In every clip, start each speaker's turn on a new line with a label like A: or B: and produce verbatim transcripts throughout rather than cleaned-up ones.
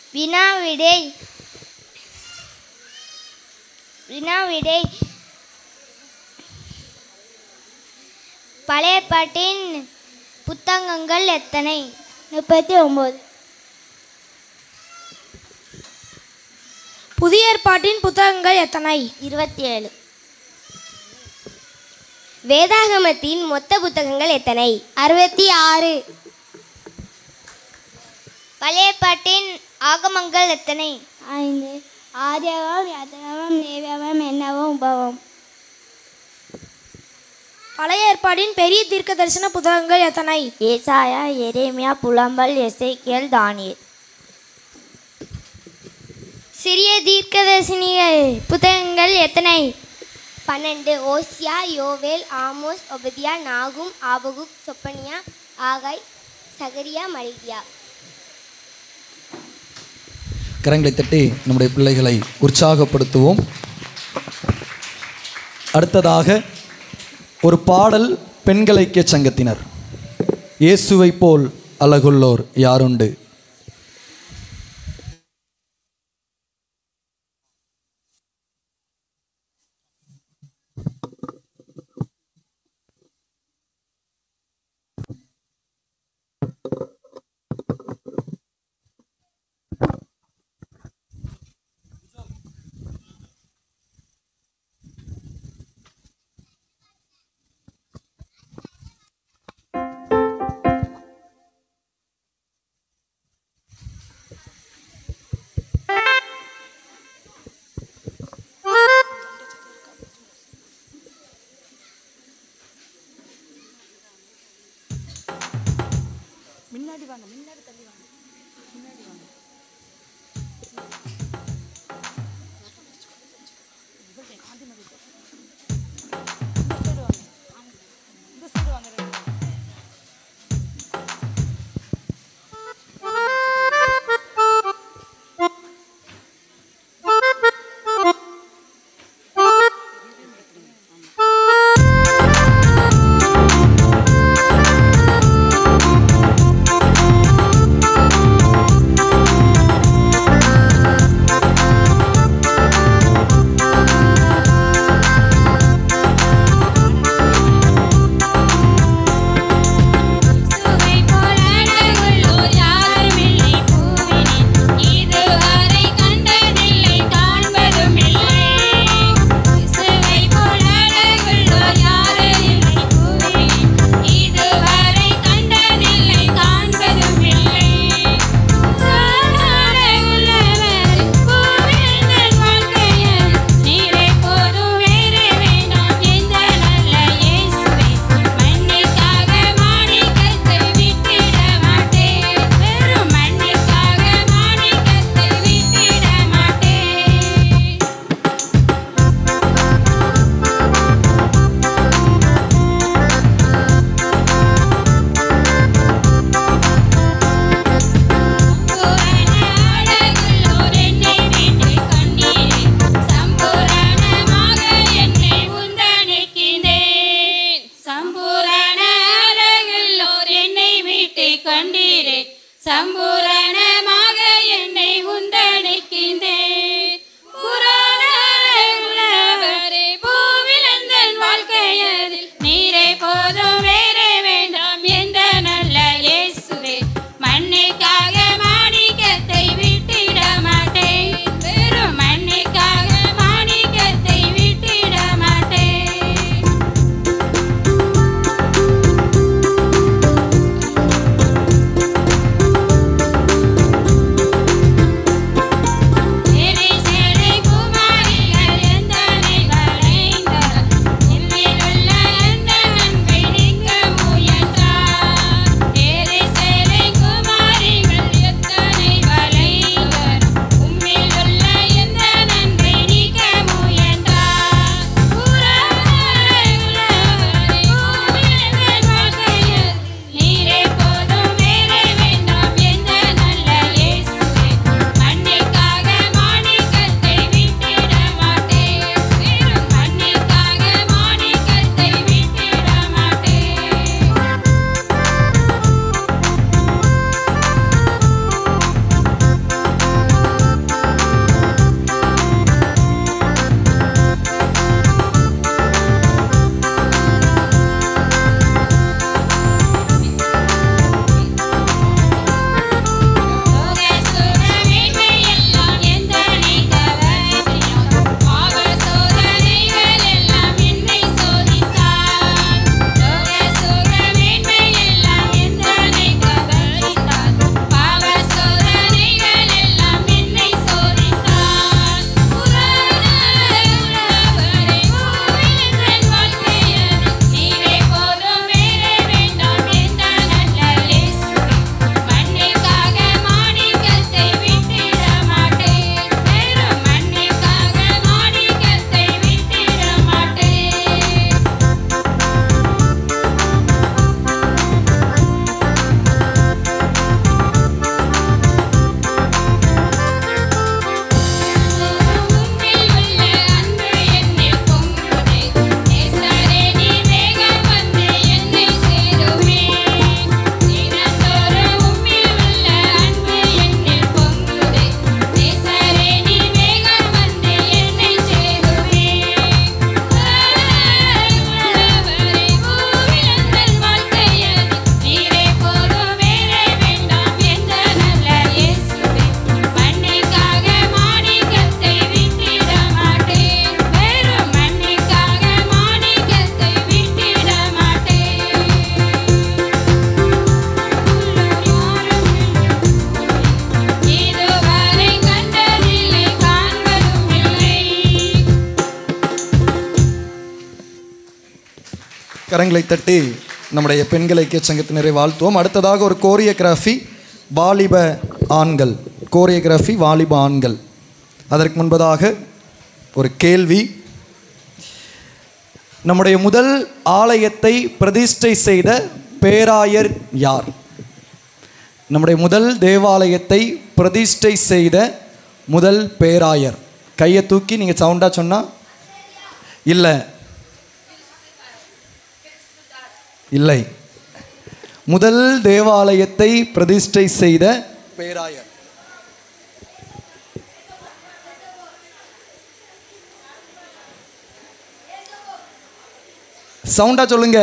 A: வினாவிடை வினாவிடை பழைய ஏற்பாட்டின் புத்தகங்கள் எத்தனை? முப்பத்தி ஒன்பது.
B: புதிய ஏற்பாட்டின் புத்தகங்கள் எத்தனை?
A: இருபத்தி ஏழு. வேதாகமத்தின் மொத்த புத்தகங்கள் எத்தனை? அறுபத்தி ஆறு. பழைய ஏற்பாட்டின் ஆகமங்கள் எத்தனை? ஐந்து. ஆதியாகமம், யாத்திராகமம், லேவியாகமம், என்னாகமம், உபாகமம்.
B: பழைய ஏற்பாட்டின் பெரிய தீர்க்க தரிசன புத்தகங்கள் எத்தனை?
A: ஏசாயா, எரேமியா, புலம்பல், எசேக்கியேல், தானியேல். சிறிய தீர்க்கதரிசனிகள் புத்தகங்கள் எத்தனை? பன்னெண்டு. ஓசியா, யோவேல், ஆமோஸ், ஒபதியா, நாகும், ஆபகுக், சொப்பனியா, ஆகாய், சகரியா, மல்கியா.
C: கரங்களை தட்டி நம்முடைய பிள்ளைகளை உற்சாகப்படுத்துவோம். அடுத்ததாக ஒரு பாடல் பெண்கள் ஐக்கிய சங்கத்தினர். இயேசுவை போல் அழகுள்ளோர் யாருண்டு?
B: முன்னாடி வாங்க, முன்னாடி தள்ளி வாங்க, முன்னாடி வாங்க.
C: கரங்களை தட்டி நம்முடைய பெண்கள் ஐக்கிய சங்கத்தினரை வாழ்த்துவோம். அடுத்ததாக ஒரு கோரியோகிராஃபி வாலிப ஆண்கள், கோரியோகிராஃபி வாலிப ஆண்கள். அதற்கு முன்பதாக ஒரு கேள்வி. நம்முடைய முதல் ஆலயத்தை பிரதிஷ்டை செய்த பேராயர் யார்? நம்முடைய முதல் தேவாலயத்தை பிரதிஷ்டை செய்த முதல் பேராயர். கையை தூக்கி நீங்கள் சவுண்டாக சொன்னால் இல்லை இல்லை முதல் தேவாலயத்தை பிரதிஷ்டை செய்த பேராயர். சவுண்டா சொல்லுங்க.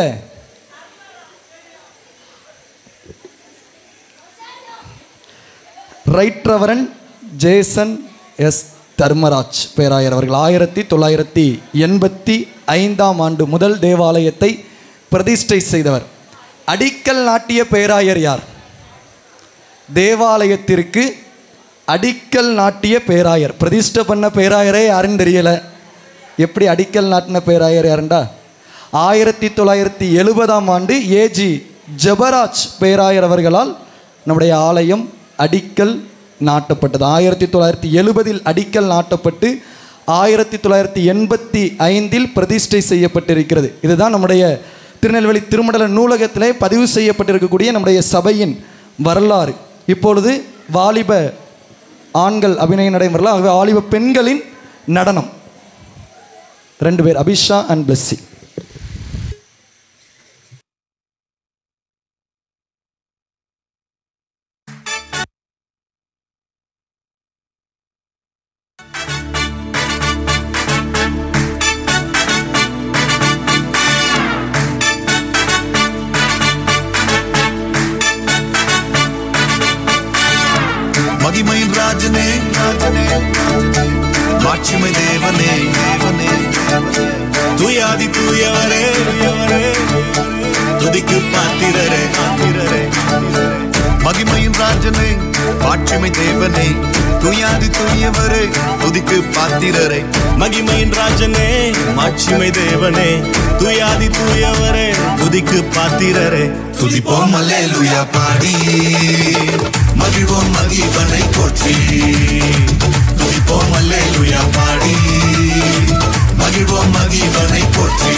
C: Right reverend Jason S Dharmaraj பேராயர் அவர்கள் ஆயிரத்தி தொள்ளாயிரத்தி எண்பத்தி ஐந்தாம் ஆண்டு முதல் தேவாலயத்தை பிரதிஷ்டை செய்தவர். அடிக்கல் நாட்டிய பேராயர் யார்? தேவாலயத்திற்கு அடிக்கல் நாட்டிய பேராயர். பிரதிஷ்டை பண்ண பேராயரே யாருன்னு தெரியல, எப்படி அடிக்கல் நாட்டின பேராயர் யாருண்டா? ஆயிரத்தி தொள்ளாயிரத்தி எழுபதாம் ஆண்டு ஏஜி ஜபராஜ் பேராயர் அவர்களால் நம்முடைய ஆலயம் அடிக்கல் நாட்டப்பட்டது. ஆயிரத்தி தொள்ளாயிரத்தி எழுபதில் அடிக்கல் நாட்டப்பட்டு ஆயிரத்தி தொள்ளாயிரத்தி எண்பத்தி ஐந்தில் பிரதிஷ்டை செய்யப்பட்டிருக்கிறது. இதுதான் நம்முடைய திருநெல்வேலி திருமண்டல நூலகத்திலே பதிவு செய்யப்பட்டிருக்கக்கூடிய நம்முடைய சபையின் வரலாறு. இப்பொழுது வாலிப ஆண்கள் அபிநயம் நடைமுறையில், ஆகவே வாலிப பெண்களின் நடனம். ரெண்டு பேர், அபிஷா அண்ட் பிளஸ்ஸி.
D: மகிமையின் ராஜனே ராஜனே மாட்சிமை தேவனே தேவனே தூயாதி தூயவரே துதிக்கு பாத்திரரே பாத்திரரே. மகிமையின் ராஜனே மாட்சிமை தேவனே தூயாதி தூயவரே துதிக்கு பாத்திரரே.
E: மகிமையின் ராஜனே மாட்சிமை தேவனே தூயாதி தூயவரே துதிக்கு பாத்திரரே.
D: துதிப்போம் அல்லேலூயா பாடி மகிழ்வோம் மகிழ்வனை போற்றி. துதிப்போம் அல்லேலூயா பாடி மகிழ்வோம் மகிழ்வனை போற்றி.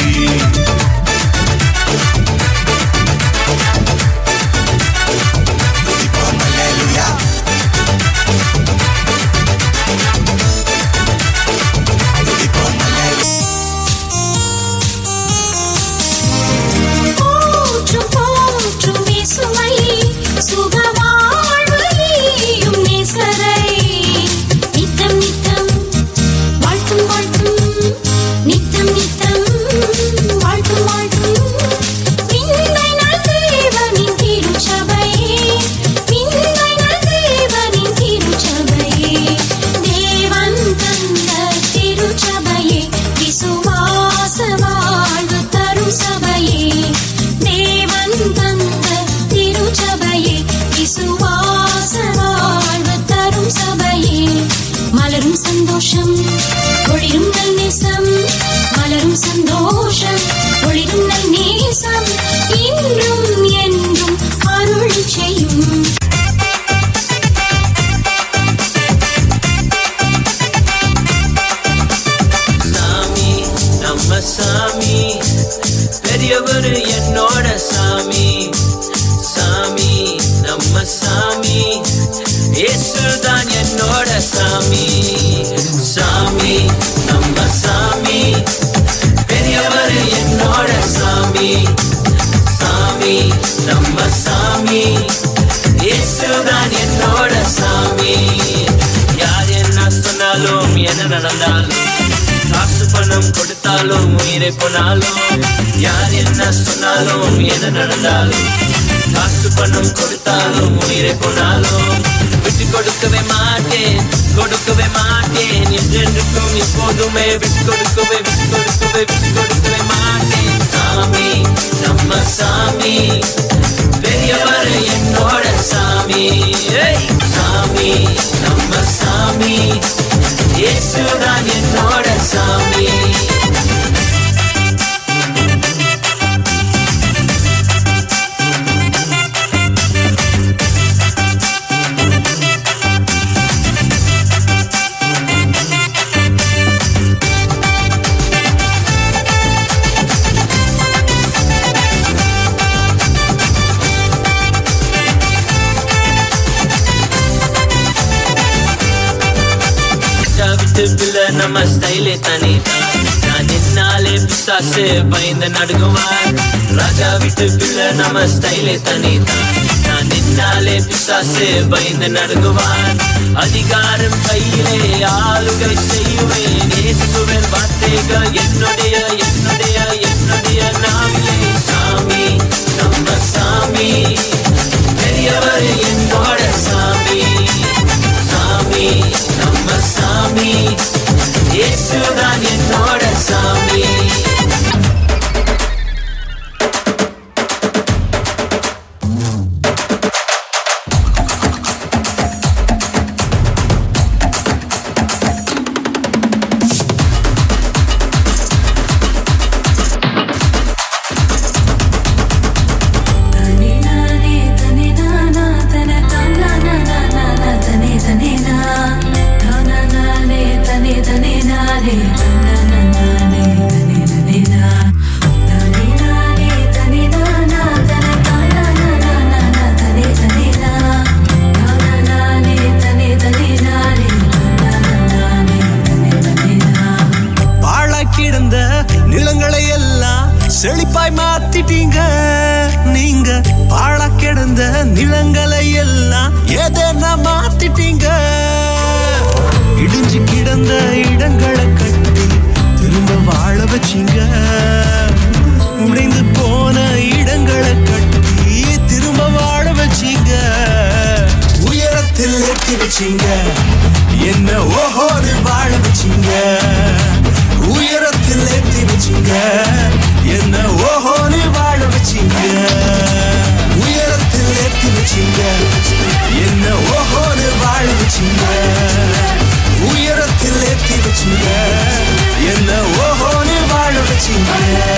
D: துதிப்போம் அல்லேலூயா துதிப்போம் அல்லேலூயா.
F: போற்றும் போற்றும் இயேசுவை சுகவாழ்வையும் நேசரை நித்தம் நித்தம் வாழ்த்தும் வாழ்த்தும் நித்தம் நித்தம் வாழ்த்தும் வாழ்த்தும். விந்தை நல் தேவனின் திருச்சபையே விந்தை நல் தேவனின் திருச்சபையே தேவன் தந்த திருச்சபையே விசுவாச வாழ்வு தரும் சபையே தேவன் தந்த திருச்சபையே விசுவாச வாழ்வு தரும் சபையே. மலரும் சந்தோஷம் ஒளிரும் நல் நேசம் மலரும் சந்தோஷம் ஒளிரும் நல் நேசம் இன்றும் என்றும் அருள் செய்யும்.
G: சாமி நம்ம சாமி பெரியவர் என்னோட சாமி. சாமி நம்ம சாமி இயேசுதான் என்னோட சாமி. சாமி நம்ம சாமி பெரியவர் என்னோட சாமி. சாமி நம்ம சாமி இயேசுதான் என்னோட சாமி. யார் என்ன சொன்னாலும் என்ன நடந்தாலும் காசு பணம் கொடுத்தாலும் உயிரை போனாலும் யார் என்ன சொன்னாலும் என்ன நடந்தாலும் காசு பணம் கொடுத்தாலும் உயிரை போனாலும் விட்டு கொடுக்கவே மாட்டேன் கொடுக்கவே மாட்டேன். என்றென்றுக்கும் எப்போதுமே விட்டு கொடுக்கவே விட்டு கொடுக்கவே விட்டு கொடுக்கவே மாட்டேன். சாமி நம்ம சாமி பெரியவர் என்னோட சாமி. சாமி நம்ம சாமி இயேசுதான் என்னோட சாமி. விட்டு பிள்ளை நம்ம ஸ்டைலே தனிதான். நான் நின்னாலே பிசாசு பயந்து நடுங்குவார். ராஜா விட்டு பிள்ளை நம்ம ஸ்டைலே தனிதான். நான் நின்னாலே பிசாசு பயந்து நடுங்குவார். அதிகாரம் கையிலே ஆளுகை செய்வேன். இயேசுவின் வார்த்தைகள் என்னுடைய என்னுடைய என்னுடைய நாவிலே. சாமி நம்ம சாமி பெரியவர் என்னோட சாமி. சாமி நம்ம சாமி இயேசுதான் என்னோட சாமி.
E: செழிப்பாய் மாத்திட்டீங்க நீங்க. பாழ கிடந்த நிலங்களை எல்லாம் ஏதேனா மாத்திட்டீங்க. இடிஞ்சு கிடந்த இடங்களை கட்டி திரும்ப வாழ வச்சீங்க. உடைந்து போன இடங்களை கட்டி திரும்ப வாழ வச்சீங்க. உயரத்தில் ஏற்றி வச்சீங்க என்ன ஓஹோடு வாழ வச்சீங்க. உயரத்தில் ஏற்றி வச்சீங்க என்ன ஓஹோன்னு வாழ வச்சீங்க. உயரத்தில் ஏற்றி வச்சீங்க என்ன ஓஹோன்னு வாழ வச்சீங்க. உயரத்தில் ஏற்றி வச்சீங்க என்ன ஓஹோன்னு வாழ வச்சீங்க.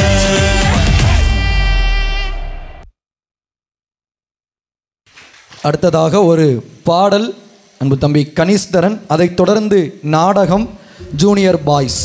C: அடுத்ததாக ஒரு பாடல் அன்பு தம்பி கணேஸ்தரன். அதைத் தொடர்ந்து நாடகம் ஜூனியர் பாய்ஸ்.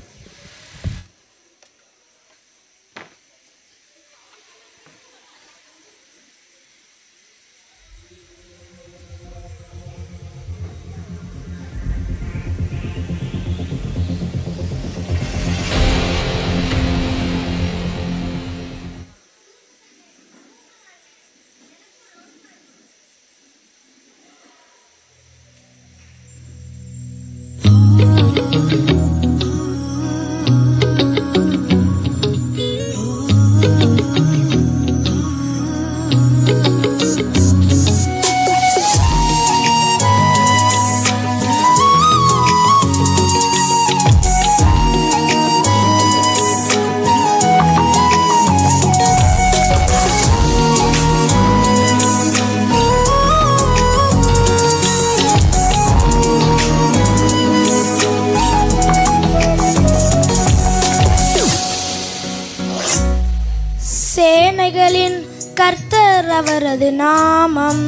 A: சேனைகளின் கர்த்தர் அவரது நாமம்.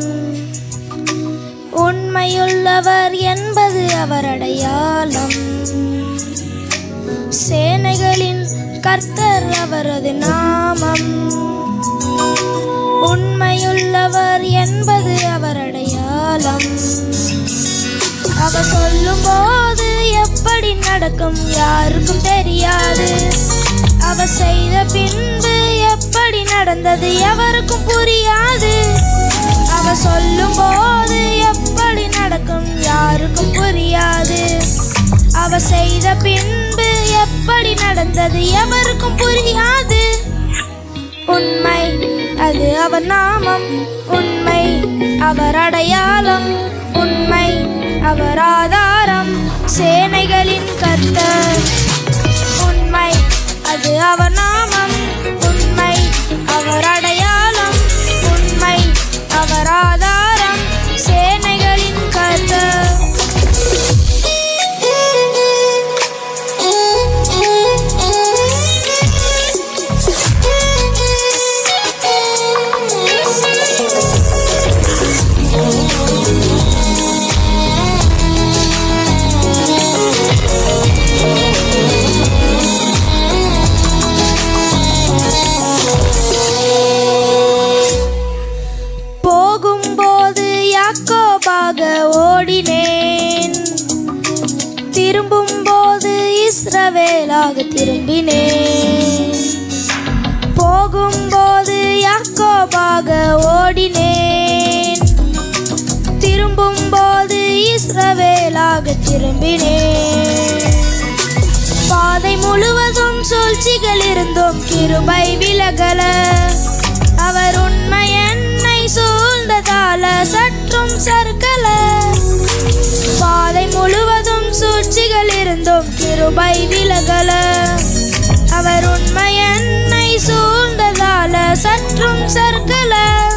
A: உண்மையுள்ளவர் என்பது அவர் அடையாளம். சேனைகளின் கர்த்தர் அவரது நாமம். உண்மையுள்ளவர் என்பது அவர் அடையாளம். அவர் சொல்லும் போது எப்படி நடக்கும் யாருக்கும் தெரியாது. அவர் செய்த பின்பு எப்படி நடந்தது எவருக்கும் புரியாது. அவர் சொல்லும் போது எப்படி நடக்கும் யாருக்கும் புரியாது. அவர் செய்த பின்பு எப்படி நடந்தது எவருக்கும் புரியாது. உண்மை அது அவர் நாமம். உண்மை அவர் அடையாளம். உண்மை அவர் ஆதாரம். சேனைகளின் கர்த்தர். உண்மை அது அவர் நாமம். உண்மை அவர் அடையாளம். உண்மை அவர் ஆதாரம். சேனைகளின் கர்த்தர்.
H: யாக்கோபாக ஓடினேன், திரும்பும் போது இஸ்ரவேலாக திரும்பினேன். பாதை முழுவதும் சூழ்ச்சிகள் இருந்தும் கிருபை விலகல, அவர் உண்மை என்னை சூழ்ந்ததால சற்றும் சறுக்கல. பாதை முழுவதும் சூழ்ச்சிகள் இருந்தும் கிருபை விலகல, அவர் உண்மை என்னை சூழ்ந்ததால சற்றும் சறுக்கல.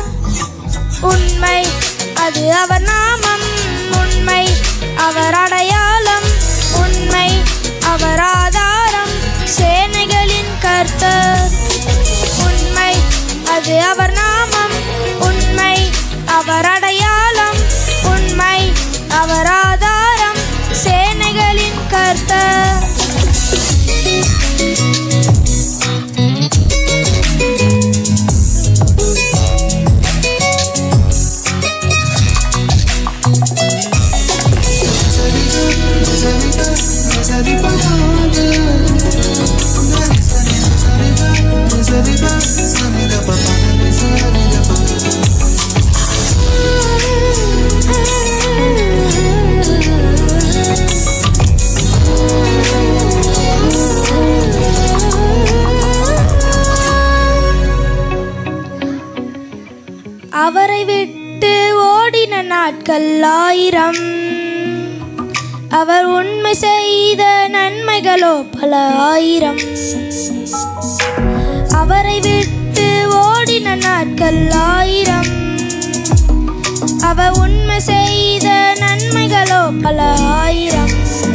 H: உண்மை அது அவர் நாமம், உண்மை அவர் அடையாளம், உண்மை அவர் ஆதாரம், சேனைகளின் கர்த்தர். உண்மை அது அவர் நாமம், உண்மை அவர் அடையாளம், உண்மை அவர் ஆதாரம், சேனைகளின் கர்த்தர். அவரை விட்டு ஓடின நாட்கள் ஆயிரம், அவர் உண்மை செய்த நன்மைகளோ பல ஆயிரம். அவரை விட்டு ஓடின நாட்கள் ஆயிரம், அவர் உண்மை செய்த நன்மைகளோ பல ஆயிரம்.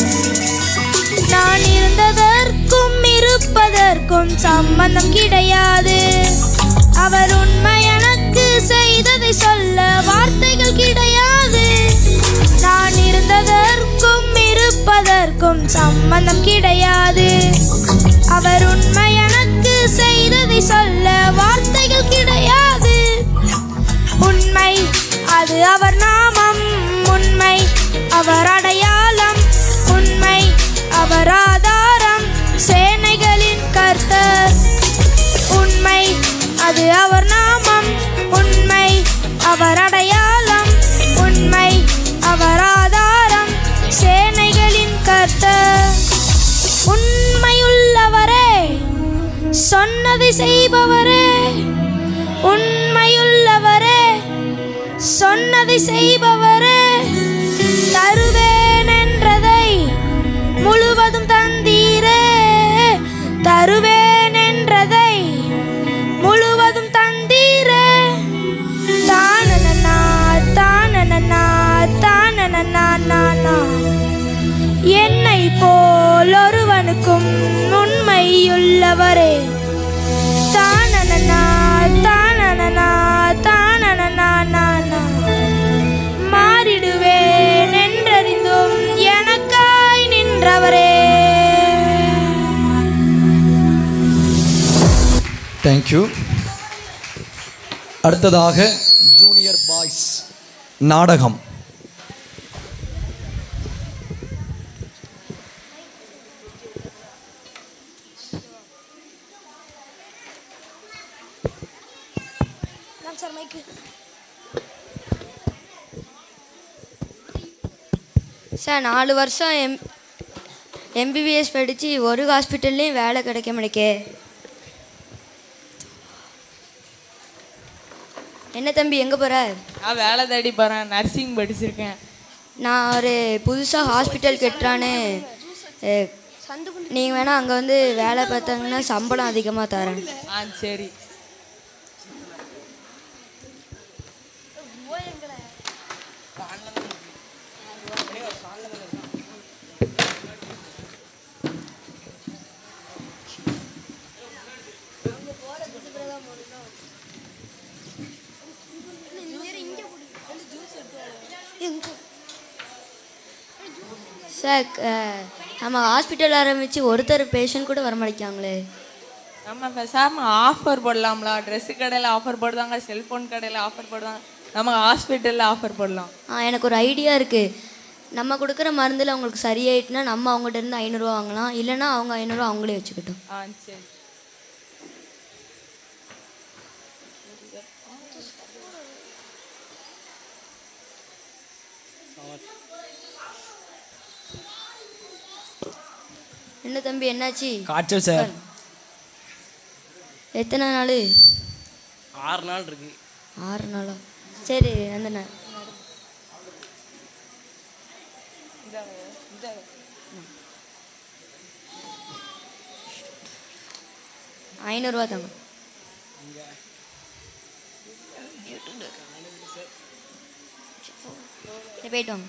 H: நான் இருந்ததற்கும் இருப்பதற்கும் சம்பந்தம் கிடையாது, அவர் உண்மை எனக்கு செய்ததை சொல்ல வார்த்தைகள் கிடையாது. நான் இருந்ததற்கும் இருப்பதற்கும் சம்பந்தம் கிடையாது, அவர் உண்மை எனக்கு செய்ததை சொல்ல வார்த்தைகள் கிடையாது. உண்மை அது அவர் நாமம், உண்மை அவர் அடையாளம், உண்மை அவர் ஆதாரம், சேனைகளின் கர்த்தர். உண்மை அது அவர் நாமம், உண்மை அவர் அடையாளம், உண்மை அவர் ஆதாரம், சேனைகளின் கர்த்தர். உண்மையுள்ளவரே, சொன்னதை செய்பவரே, உண்மையுள்ளவரே, சொன்னதை செய்பவரே, தருவேன் என்றதை முழுவதும் தந்தீரே, தருவேன் என்றதை முழுவதும் தந்தீரே. தானனா தானனா தானனா, என்னை போல் ஒருவனுக்கும் உண்மையுள்ளவரே. தானனா தானனா தானனா, மாறிடுவேன் என்றறிந்தும் எனக்காய் நின்றவரே.
C: தேங்க்யூ. அடுத்ததாக ஜூனியர் பாய்ஸ் நாடகம்.
A: சார் நாலு வருஷம் எம் எம்பிபிஎஸ் படித்து ஒரு ஹாஸ்பிட்டல்லையும் வேலை கிடைக்க மாட்டேக்கே. என்ன தம்பி எங்கே போகிற?
B: நான் வேலை தேடி போகிறேன், நர்சிங் படிச்சிருக்கேன்.
A: நான் ஒரு புதுசாக ஹாஸ்பிட்டல் கட்டுறான்னு, நீங்கள் வேணால் அங்கே வந்து வேலை பார்த்தாங்கன்னா சம்பளம் அதிகமாக தரேன்.
B: ஆ சரி.
A: சார் நம்ம ஹாஸ்பிட்டல் ஆரம்பித்து ஒருத்தர் பேஷண்ட் கூட வர மாட்டேங்காங்களே.
B: நம்ம பேசாமல் ஆஃபர் போடலாம்ல, ட்ரெஸ்ஸு கடையில் ஆஃபர் போடுவாங்க, செல்ஃபோன் கடையில் ஆஃபர் போடுவாங்க, நம்ம ஹாஸ்பிட்டலில் ஆஃபர் போடலாம்.
A: ஆ எனக்கு ஒரு ஐடியா இருக்குது. நம்ம கொடுக்குற மருந்தில் அவங்களுக்கு சரியாயிட்டுனா நம்ம அவங்ககிட்ட இருந்து ஐநூறுரூவா வாங்கலாம், இல்லைன்னா அவங்க ஐநூறுரூவா அவங்களே வச்சுக்கிட்டோம்.
B: ஆ சரி.
A: என்ன தம்பி என்னாச்சு?
I: காய்ச்சல் சார்.
A: எத்தனை நாள்?
I: ஆறு நாள் இருக்கு.
A: ஆறு நாளா? சரி அந்த நாள் ஐநூறுரூவா தாங்க. போயிட்டு வாங்க.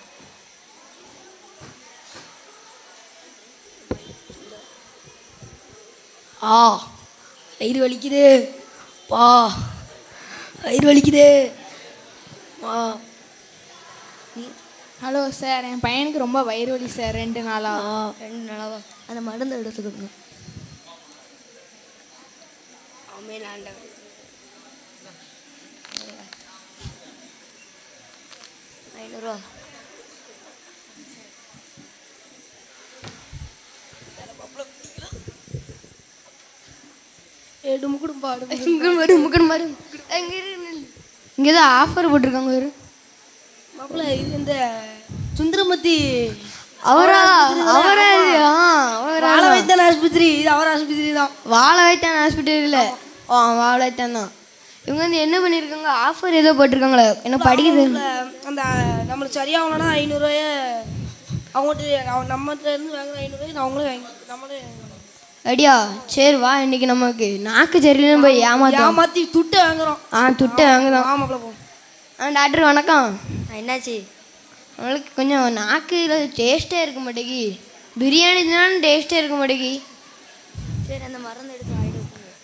H: ஆ வயிறு வலிக்குது பா, வயிறு வலிக்குது வா.
J: ஹலோ சார், என் பையனுக்கு ரொம்ப வயிறு வலி சார் ரெண்டு நாளா.
A: ரெண்டு நாளாவா? அந்த மருந்து எடுத்துக்கணும். ஐநூறுரூவா.
H: இங்கே தான் ஆஃபர் போட்டிருக்காங்க. ஒரு
K: மாப்பிள்ள இது இந்த சுந்தரமூர்த்தி
H: அவரா அவரா
K: வாழ வைத்தான் ஆஸ்பத்திரி, இது அவர் ஆஸ்பத்திரி தான்.
H: வாழ வைத்தான் ஹாஸ்பிட்டலில். ஆ வாழ வைத்தான் தான். இவங்க வந்து என்ன பண்ணியிருக்காங்க, ஆஃபர் ஏதோ போட்டிருக்காங்களே, என்ன படிக்குது.
K: அந்த நம்மளுக்கு சரியாகணும்னா ஐநூறுரூவாய அவங்கள்ட்ட நம்மகிட்ட இருந்து வாங்குற ஐநூறுரூவாய் அவங்களே வாங்கி நம்மளே
H: அடியா. சரி வா, இன்னைக்கு நமக்கு நாக்கு சரியில்லைன்னு போய் ஏமாத்த
K: ஏமாற்றி துட்டை வாங்குறோம்.
H: ஆ துட்டை வாங்குறோம்.
K: ஆமாப்பிள்ள போ.
H: ஆ டாக்டர் வணக்கம்.
A: என்னாச்சு?
H: அவங்களுக்கு கொஞ்சம் நாக்கு டேஸ்ட்டே இருக்க மாட்டேங்கி. பிரியாணி தான் டேஸ்ட்டே இருக்க மாட்டேங்கி.
A: சரி அந்த மருந்து எடுத்து ஆயிடுங்க.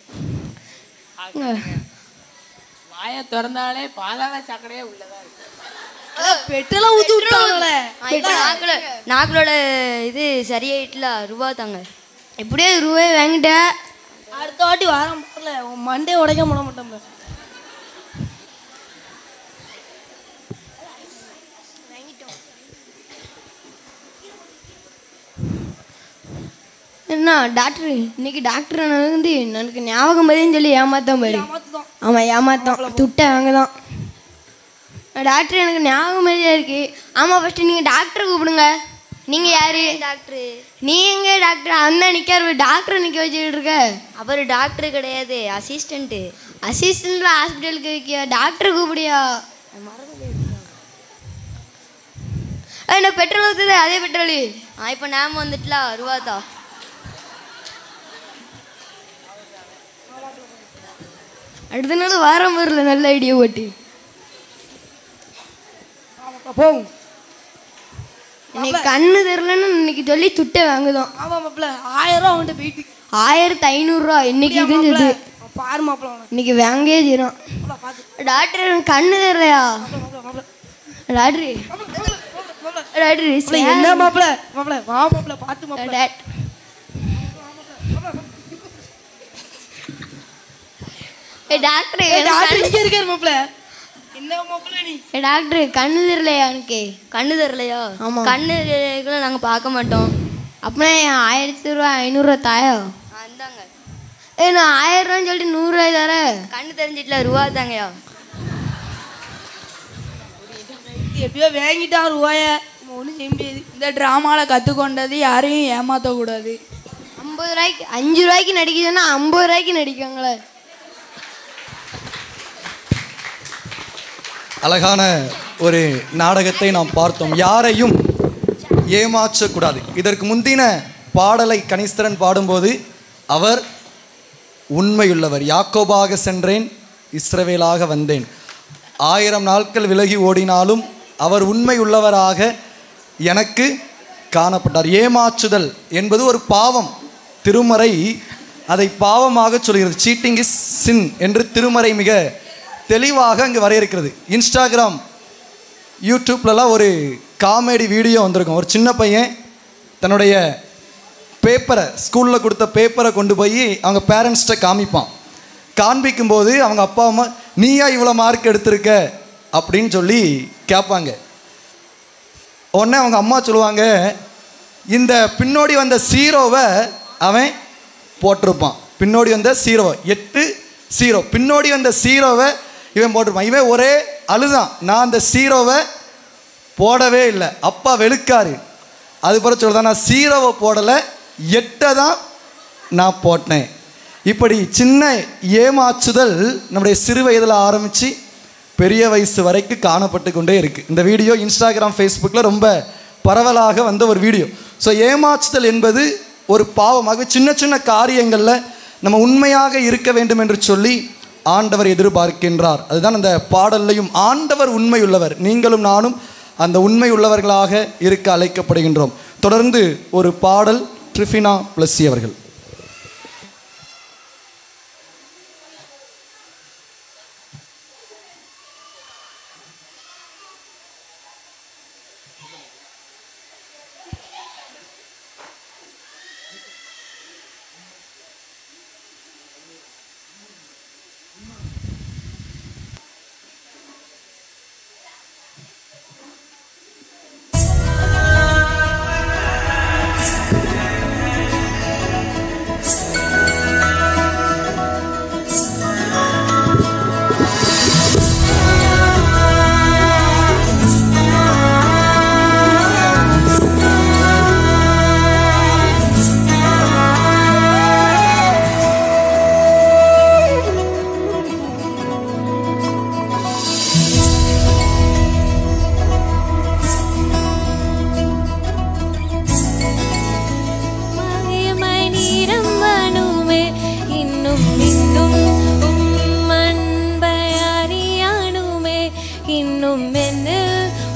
B: வாயை திறந்தாலே பாதாள சாக்கடையே உள்ளதா இருக்கு.
K: பெட்ரோலாம் ஊற்றி விட்டாங்களே.
A: நாக்குல நாக்குலோட இது சரியாயிட்டுல ரூபா தாங்க.
H: எப்படியோ ரூபாய் வாங்கிட்டேன்.
K: அடுத்த வாட்டி வாரம் போகல உன் மண்டே உடைக்க முடிய மாட்டோம்ல.
H: என்ன டாக்டர் இன்னைக்கு டாக்டர் வந்து எனக்கு ஞாபகம் பதின்னு சொல்லி ஏமாத்தான் பாரு. ஆமாம் ஏமாத்தான், துட்டை வாங்க தான். டாக்டர் எனக்கு ஞாபகம் மாதிரியா இருக்கு. ஆமாம் ஃபஸ்ட்டு நீங்கள் டாக்டரை கூப்பிடுங்க. நீங்கள் யாரு?
A: டாக்டரு.
H: நீ எங்கே டாக்டர்? அந்த நிற்காரு டாக்டர் நிற்க வச்சுக்கிட்டு இருக்க.
A: அவர் டாக்டரு கிடையாது, அசிஸ்டண்ட்டு.
H: அசிஸ்டண்ட் ஹாஸ்பிட்டலுக்கு வைக்கியா, டாக்டர் கூப்பிடியா? என்ன பெட்ரோல் ஊற்றுது, அதே பெட்ரோலு.
A: ஆ இப்போ நாம வந்துட்டுல ரூபா தான்.
H: அடுத்த நாள் வாரம் வரல, நல்ல ஐடியா ஓட்டு
K: போகும்.
H: இன்னைக்கு கண்ணு தெரிலன்னு இன்னைக்கு சொல்லி துட்டை வாங்குதோம்.
K: ஆமாம் மாப்பிள்ள ஆயிரம் ரூபா அவன்கிட்ட போயிட்டு
H: ஆயிரத்தி ஐநூறுரூவா இன்னைக்கு இதுன்னு சொல்லி
K: பாரு மாப்பிள்ள
H: இன்னைக்கு வாங்கே தீரும். டாக்டர் எனக்கு கண்ணு தெரியலையா டாக்டர்? டாக்டர்
K: என்ன மாப்பிள்ள மாப்பிள்ள வா மாப்பிள்ள பார்த்து மாப்பிள்ள.
H: டாக்டர்
K: இங்கே இருக்காரு மாப்பிள்ள. என்ன மாப்பிள்ள நீ?
H: டாக்டர் கண்ணு தெரியலையா எனக்கு?
A: கண்ணு தெரியலையா?
H: ஆமாம்.
A: கண்ணு நாங்கள் பார்க்க மாட்டோம்.
H: அப்படின்னா ஆயிரத்தி ரூபா ஐநூறுரூவா தாயோ?
A: அந்தாங்க.
H: ஏ நான் ஆயிரம் ரூபான்னு சொல்லிட்டு நூறுரூவாய் தர.
A: கண்ணு தெரிஞ்சிட்டல ரூபா தாங்கயா.
K: எப்படியோ வாங்கிட்டா ரூபாய ஒன்றும் செய்ய முடியாது.
J: இந்த ட்ராமாவில் கற்றுக்கொண்டது யாரையும் ஏமாற்றக்கூடாது.
H: ஐம்பது ரூபாய்க்கு அஞ்சு ரூபாய்க்கு நடிக்குதுன்னா ஐம்பது ரூபாய்க்கு நடிக்காங்களே.
C: அழகான ஒரு நாடகத்தை நாம் பார்த்தோம். யாரையும் ஏமாற்றக்கூடாது. இதற்கு முந்தின பாடலை கனிஸ்தரன் பாடும்போது அவர் உண்மையுள்ளவர். யாக்கோபாக சென்றேன், இஸ்ரவேலாக வந்தேன். ஆயிரம் நாட்கள் விலகி ஓடினாலும் அவர் உண்மை உள்ளவராக எனக்கு காணப்பட்டார். ஏமாற்றுதல் என்பது ஒரு பாவம். திருமறை அதை பாவமாக சொல்கிறது. சீட்டிங் இஸ் சின் என்று திருமறை மிக தெளிவாக அங்கே வரையறுக்கிறது. இன்ஸ்டாகிராம் யூடியூப்லலாம் ஒரு காமெடி வீடியோ வந்திருக்கும். ஒரு சின்ன பையன் தன்னுடைய பேப்பரை ஸ்கூலில் கொடுத்த பேப்பரை கொண்டு போய் அவங்க பேரண்ட்ஸ்கிட்ட காமிப்பான். காண்பிக்கும்போது அவங்க அப்பா அம்மா நீயா இவ்வளோ மார்க் எடுத்திருக்க அப்படின்னு சொல்லி கேட்பாங்க. உடனே அவங்க அம்மா சொல்லுவாங்க, இந்த பின்னோடி வந்த ஜீரோவை அவன் போட்டிருப்பான். பின்னோடி வந்த ஜீரோவை எட்டு ஜீரோ பின்னோடி வந்த ஜீரோவை இவன் போட்டிருப்பான். இவன் ஒரே அழுதான், நான் அந்த ஜீரோவை போடவே இல்லை. அப்பா வெளுக்காரு. அது பிற சொல்லுதான், நான் சீரவை போடலை, எட்டை தான் நான் போட்டேன். இப்படி சின்ன ஏமாற்றுதல் நம்முடைய சிறு வயதில் ஆரம்பித்து பெரிய வயசு வரைக்கும் காணப்பட்டு கொண்டே இருக்குது. இந்த வீடியோ இன்ஸ்டாகிராம் ஃபேஸ்புக்கில் ரொம்ப பரவலாக வந்த ஒரு வீடியோ. ஸோ ஏமாற்றுதல் என்பது ஒரு பாவமாக சின்ன சின்ன காரியங்களில் நம்ம உண்மையாக இருக்க வேண்டும் என்று சொல்லி ஆண்டவர் எதிர்பார்க்கின்றார். அதுதான் அந்த பாடல்லையும், ஆண்டவர் உண்மை உள்ளவர், நீங்களும் நானும் அந்த உண்மை உள்ளவர்களாக இருக்க அழைக்கப்படுகின்றோம். தொடர்ந்து ஒரு பாடல் ட்ரிஃபினா பிளஸ்ஸி அவர்கள்.
F: இன்னும் என்னில்